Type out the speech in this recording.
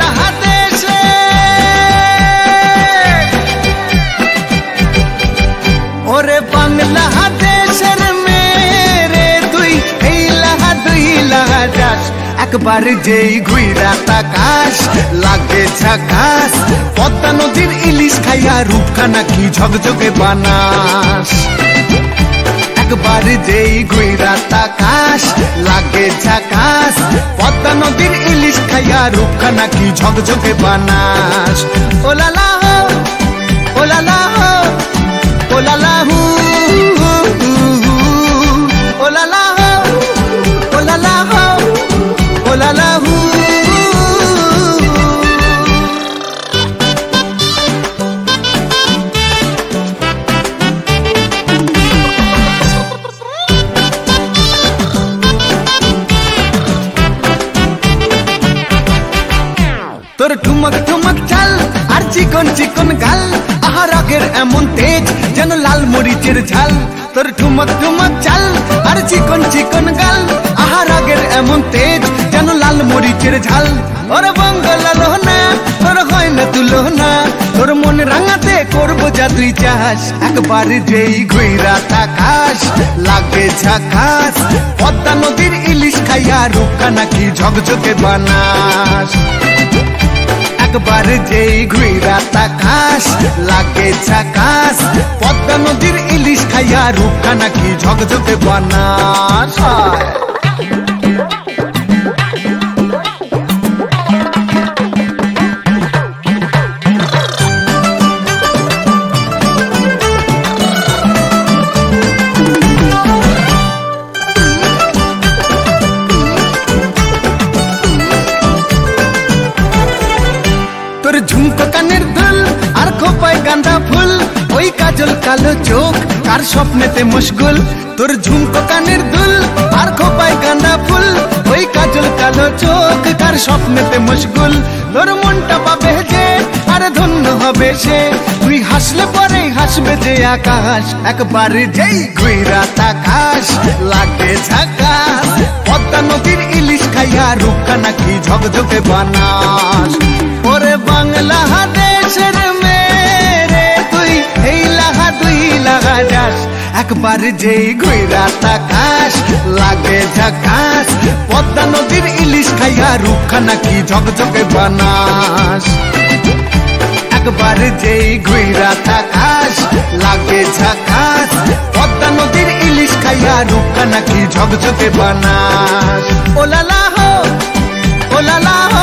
দেশে ওরে বাংলা দেশের মেরে তুই এই লাহা দুই লাহা যাস একবার যেই ঘুইরা তাকাস লাগে ঝাকাস পদ্মা নদীর ইলিশ খাইয়া রূপখানা কি ঝকঝকে বানাস একবার যেই ঘুইরা তাকাস লাগে ঝাকাস পদ্মা নদীর ইলিশ খাইয়া রূপখানা কি ঝকঝকে বানাস ওলালা হো ওলালা হো ওলালা হু ওলালা হো ওলালা হো ওলালা হু তোর ঠুমক ঠুমক চাল আর চিকন চিকন গাল আহার আগের এমন তেজ যেন লাল মরিচের ঝাল তোর ঠুমক ঠুমক চাল আর চিকন চিকন গাল আহার আগের এমন তেজ যেন লাল মরিচের ঝাল ওর বঙ্গলালো না তোর হয় না তুলো না তোর মন রাঙাতে করবো যা তুই চাস একবার যেই ঘুইরা তাকাস লাগে ঝাকাস পদ্মা নদীর ইলিশ খাইয়া রূপখানা কি ঝকঝকে বানাস একবার যেই ঘুইরা তাকাস লাগে ঝাকাস পদ্মা নদীর ইলিশ খাইয়া রূপখানা কি ঝকঝকে বানাস তোর ঝুমকো কানের দুল আর খোপায় গাঁদা ফুল ওই কাজল কালো চোখ কার স্বপ্নেতে মুশগুল তোর ঝুমকো কানের দুল আর খোপায় গাঁদা ফুল ওই কাজল কালো চোখ কার স্বপ্নেতে মুশগুল তোর মনটা পাবে যে আর ধন্য হবে সে তুই হাসলে পরে হাসবে যে আকাশ একবার যেই ঘুইরা তাকাস লাগে ঝাকাস পদ্মা নদীর ইলিশ খাইয়া রূপখানা কি ঝকঝকে বানাস ওরে বাংলা দেশের মেরে তুই এই লাহা দুই লাহা যাস একবার যেই ঘুইরা তাকাস লাগে ঝাকাস পদ্মা নদীর ইলিশ খাইয়া রূপখানা কি ঝকঝকে বানাস একবার যেই ঘুইরা তাকাস লাগে ঝাকাস পদ্মা নদীর ইলিশ খাইয়া রূপখানা কি ঝকঝকে বানাস ওলালা হো ওলালা